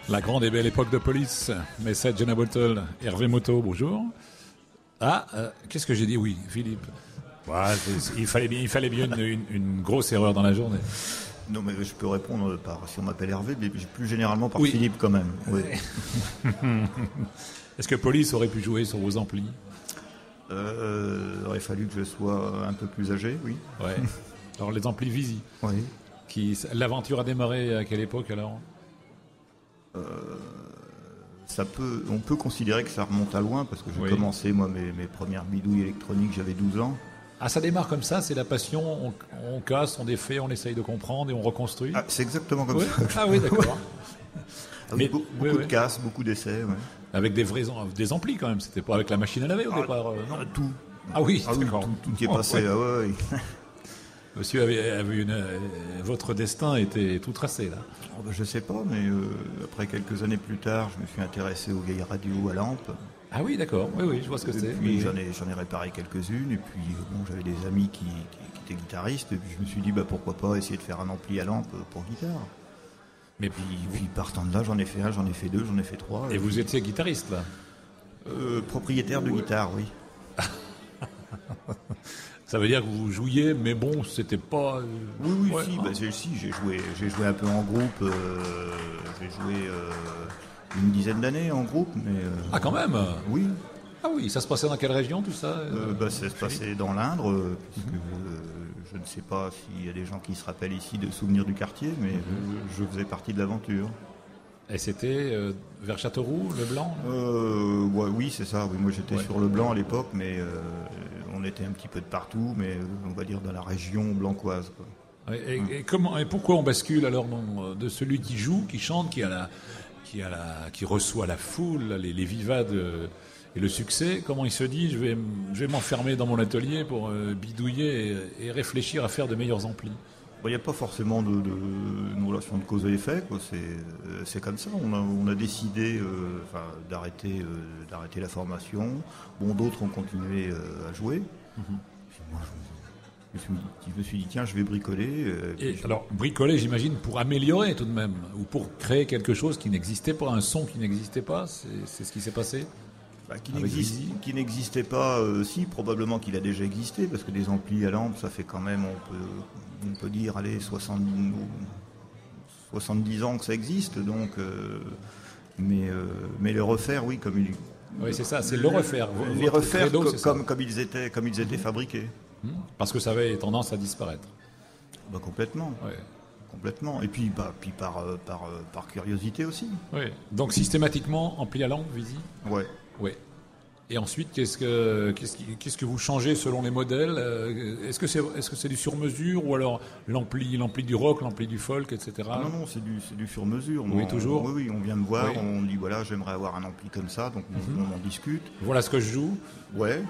La grande et belle époque de police. Message Jenna Bottle, Hervé Moto, bonjour. Ah, qu'est-ce que j'ai dit? Oui, Philippe. Ouais, il fallait bien une grosse erreur dans la journée. Non, mais je peux répondre si on m'appelle Hervé, mais plus généralement par Oui. Philippe quand même. Oui. Est-ce que police aurait pu jouer sur vos amplis? Il aurait fallu que je sois un peu plus âgé, oui. Ouais. Alors les amplis Visi. Oui. L'aventure a démarré à quelle époque alors? On peut considérer que ça remonte à loin, parce que j'ai commencé, moi, mes premières bidouilles électroniques, j'avais 12 ans. Ah, ça démarre comme ça, c'est la passion, on casse, on défait, on essaye de comprendre et on reconstruit. Ah, c'est exactement comme ça. Ah oui, d'accord. Avec beaucoup de casses, beaucoup d'essais. Ouais. Avec des amplis quand même, c'était pas avec la machine à laver au départ non. Tout. Ah oui, oui, d'accord. Tout qui est passé. Ouais. Monsieur avait votre destin était tout tracé là. Je sais pas, mais après quelques années plus tard, je me suis intéressé aux vieilles radios à lampe. Ah oui, d'accord. Oui, je vois ce que c'est. Puis j'en ai réparé quelques-unes, et puis j'avais des amis qui étaient guitaristes, et puis je me suis dit pourquoi pas essayer de faire un ampli à lampe pour guitare. Mais puis partant de là, j'en ai fait un, j'en ai fait deux, j'en ai fait trois. Et vous étiez guitariste là? Propriétaire de guitare, oui. Ça veut dire que vous jouiez, mais bon, c'était pas. Oui, j'ai joué un peu en groupe. J'ai joué une dizaine d'années en groupe, mais. Ah, quand même. Oui. Ah oui, ça se passait dans quelle région tout ça? Ça se passait dans l'Indre, puisque je ne sais pas s'il y a des gens qui se rappellent ici de souvenirs du quartier, mais je faisais partie de l'aventure. Et c'était vers Châteauroux, le Blanc? Oui, c'est ça. Oui, moi j'étais sur le Blanc à l'époque, mais on était un petit peu de partout, mais on va dire dans la région blancoise, quoi. Et pourquoi on bascule alors de celui qui joue, qui chante, qui reçoit la foule, les vivades et le succès? Comment il se dit je vais m'enfermer dans mon atelier pour bidouiller et réfléchir à faire de meilleurs amplis? Il n'y a pas forcément une relation de cause et effet, quoi. C'est comme ça. On a décidé d'arrêter la formation. Bon, d'autres ont continué à jouer. Puis moi, je me suis dit, tiens, je vais bricoler. Alors, bricoler, j'imagine, pour améliorer tout de même, ou pour créer quelque chose qui n'existait pas, un son qui n'existait pas. C'est ce qui s'est passé? Qui n'existait pas, si, probablement qu'il a déjà existé, parce que des amplis à lampe, ça fait quand même, on peut dire, allez, 70 ans que ça existe, donc, mais le refaire, oui, comme il... Oui, c'est ça, c'est le refaire. Les refaire comme ils étaient fabriqués. Parce que ça avait tendance à disparaître. Complètement. Ouais. Complètement. Et puis, par curiosité aussi. Oui. Donc, systématiquement, ampli à lampe, Visi? Ouais. Oui. Et ensuite, qu'est-ce que vous changez selon les modèles? Est-ce que c'est du sur-mesure ou alors l'ampli du rock, l'ampli du folk, etc.? Non, c'est du sur-mesure. Oui, toujours. Oui, on vient me voir, on dit voilà, j'aimerais avoir un ampli comme ça, donc on en discute. Voilà ce que je joue. Ouais.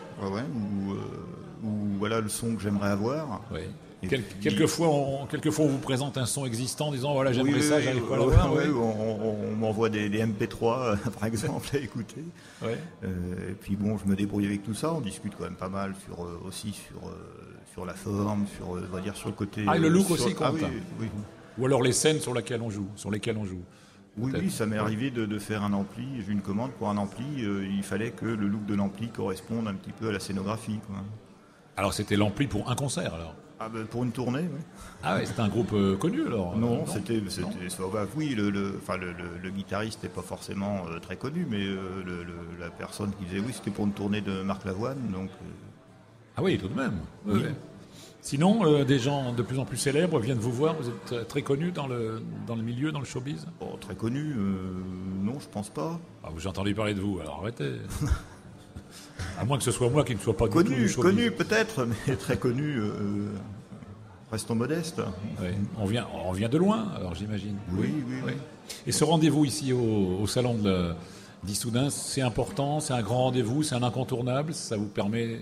Ou voilà le son que j'aimerais avoir. Oui. Quelquefois, on vous présente un son existant en disant voilà, j'aimerais ça, j'arrive pas à l'avoir. On m'envoie des MP3 par exemple à écouter. Ouais. Et puis bon, je me débrouille avec tout ça. On discute quand même pas mal sur la forme, on va dire sur le côté. Ah, et le look aussi compte. Oui. Ou alors les scènes sur lesquelles on joue. Oui, ça m'est arrivé de faire un ampli. J'ai eu une commande pour un ampli. Il fallait que le look de l'ampli corresponde un petit peu à la scénographie, quoi. Alors c'était l'ampli pour un concert alors? Pour une tournée, oui. Ah oui, c'était un groupe connu alors? Non, c'était oui, le guitariste n'est pas forcément très connu, mais la personne qui disait oui, c'était pour une tournée de Marc Lavoine, donc. Ah oui, tout de même. Oui. Sinon, des gens de plus en plus célèbres viennent vous voir. Vous êtes très connu dans le milieu, dans le showbiz? Très connu, non, je pense pas. Ah, j'ai entendu parler de vous, alors arrêtez. À moins que ce soit moi qui ne sois pas connu, du tout connu peut-être, mais très connu. Restons modestes. Oui. On vient de loin, alors j'imagine. Oui. Et ce rendez-vous ici au salon d'Issoudun, c'est important, c'est un grand rendez-vous, c'est un incontournable. Ça vous permet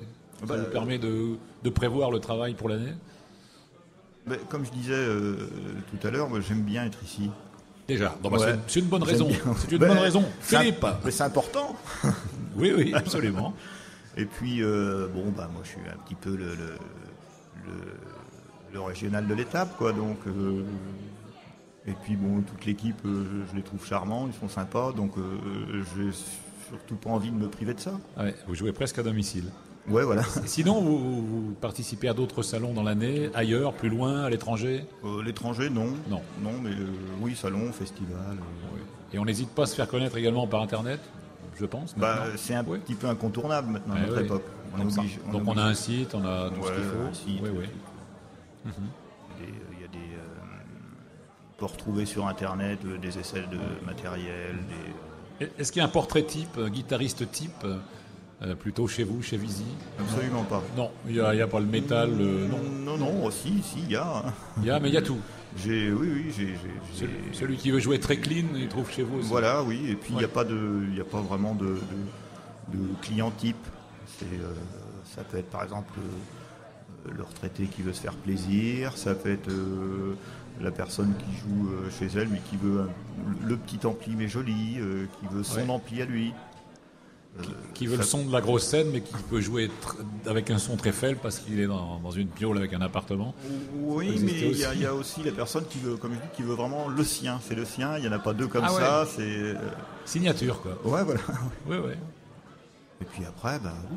de prévoir le travail pour l'année? Comme je disais tout à l'heure, moi j'aime bien être ici. Déjà, c'est une bonne raison. C'est une bonne raison. Philippe. Mais c'est important. Oui, absolument. Et puis, moi je suis un petit peu le régional de l'étape, quoi. Donc, Et puis bon, toute l'équipe, je les trouve charmants, ils sont sympas, donc j'ai surtout pas envie de me priver de ça. Ouais, vous jouez presque à domicile. Ouais, voilà. Sinon, vous participez à d'autres salons dans l'année, ailleurs, plus loin, à l'étranger? L'étranger, non. Non. Non, mais oui, salon, festival. Oui. Et on n'hésite pas à se faire connaître également par Internet, je pense. C'est un petit peu incontournable maintenant, à Ouais, notre oui. époque. Donc on a un site, on a tout ce qu'il faut. Un site, Oui, oui. Il y a des on peut retrouver sur Internet des essais de matériel. Est-ce qu'il y a un portrait type, un guitariste type, plutôt chez vous, chez Visi? Absolument pas. Non, il n'y a pas le métal, non. Non, si, il y a. Il y a, mais il y a tout. J'ai Celui qui veut jouer très clean, il trouve chez vous aussi. Voilà, oui. Et puis il n'y a pas vraiment de client type. Ça peut être par exemple le retraité qui veut se faire plaisir, ça peut être la personne qui joue chez elle mais qui veut le petit ampli mais joli, qui veut son ampli à lui. Qui veut le son de la grosse scène mais qui peut jouer avec un son très faible parce qu'il est dans une piole avec un appartement. Oui, mais il y a aussi la personne qui veut, comme je dis, qui veut vraiment le sien. C'est le sien, il n'y en a pas deux comme ça. C'est signature, quoi. Ouais, voilà. Oui, oui. Et puis après, oui,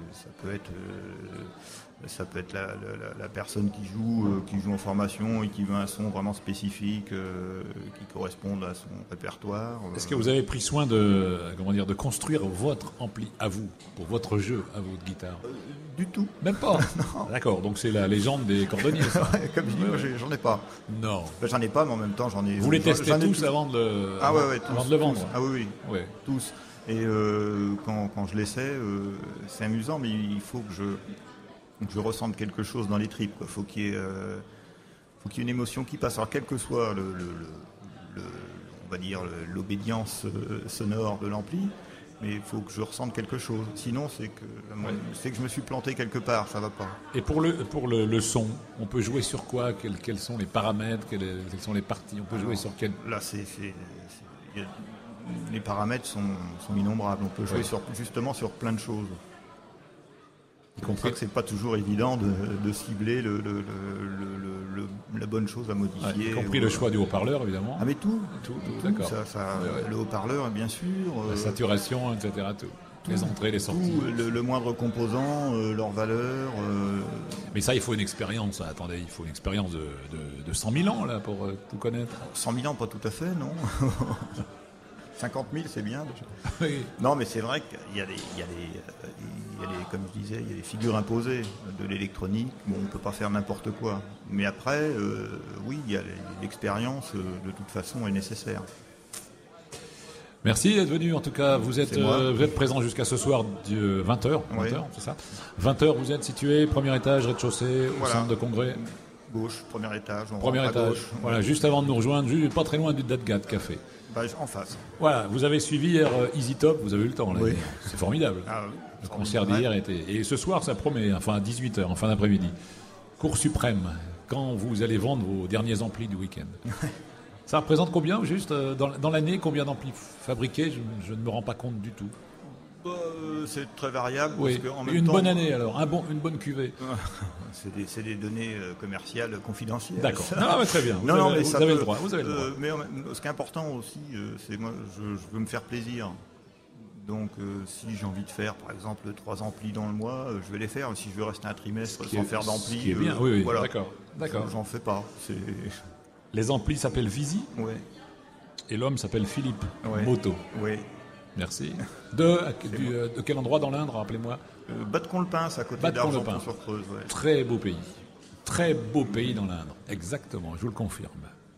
ça peut être la personne qui joue en formation et qui veut un son vraiment spécifique, qui corresponde à son répertoire. Est-ce que vous avez pris soin de construire votre ampli à vous, pour votre jeu à vous de guitare? Du tout. Même pas. D'accord, donc c'est la légende des cordonniers, ça. Comme je dis, moi, j'en ai pas. Non. J'en ai pas, mais en même temps, j'en ai. Vous les testez tous avant de le, avant de le vendre? Ah oui, tous. Et quand je l'essaie, c'est amusant, mais il faut que je ressente quelque chose dans les tripes. Il faut qu'il y ait une émotion qui passe. Alors, quel que soit on va dire l'obédience sonore de l'ampli, mais il faut que je ressente quelque chose. Sinon, c'est que je me suis planté quelque part, ça va pas. Et pour le son, on peut jouer sur quoi? Quels sont les paramètres? Quelles sont les parties? On peut jouer sur quel? Là, les paramètres sont innombrables. On peut jouer justement sur plein de choses. Y compris que c'est pas toujours évident de cibler la bonne chose à modifier. Y compris le choix du haut-parleur, évidemment. Ah mais tout, d'accord. Le haut-parleur, bien sûr. La saturation, etc. Tout. Les entrées, les sorties. Le moindre composant, leur valeur. Mais ça, il faut une expérience. Attendez, il faut une expérience de 100 000 ans là, pour tout connaître. 100 000 ans, pas tout à fait, non. 50 000, c'est bien déjà. Oui. Non, mais c'est vrai qu'il y a comme je disais, il y a des figures imposées de l'électronique. Bon, on ne peut pas faire n'importe quoi. Mais après, oui, l'expérience, de toute façon, est nécessaire. Merci d'être venu. En tout cas, vous êtes présent jusqu'à ce soir de 20h, c'est ça? 20h, vous êtes situé, premier étage, rez-de-chaussée, au centre de congrès. Gauche, premier étage. Premier étage. Gauche. Voilà, juste avant de nous rejoindre, pas très loin du Dadgat Café. En face. Voilà, vous avez suivi hier Easy Top, vous avez eu le temps là. Oui. C'est formidable. Le concert d'hier était. Et ce soir, ça promet, à 18h, en fin d'après-midi. Cours suprême, quand vous allez vendre vos derniers amplis du week-end. Ça représente combien, juste, dans l'année, combien d'amplis fabriqués? Je ne me rends pas compte du tout. C'est très variable. Oui. Parce qu'en même Une temps, bonne année alors, une bonne cuvée. C'est des données commerciales confidentielles. D'accord. Non, mais très bien. Vous avez le droit. Mais ce qui est important aussi, c'est moi, je veux me faire plaisir. Donc, si j'ai envie de faire, par exemple, 3 amplis dans le mois, je vais les faire. Si je veux rester un trimestre sans faire d'amplis, ce qui est bien. Oui, voilà. D'accord. J'en fais pas. Les amplis s'appellent Visi. Oui. Et l'homme s'appelle Philippe Moto. Oui. Merci. De quel endroit dans l'Indre, rappelez-moi? Bas-de-Comlepince, à côté d'Argenton-sur-Creuse. Très beau pays. Très beau pays dans l'Indre. Exactement, je vous le confirme.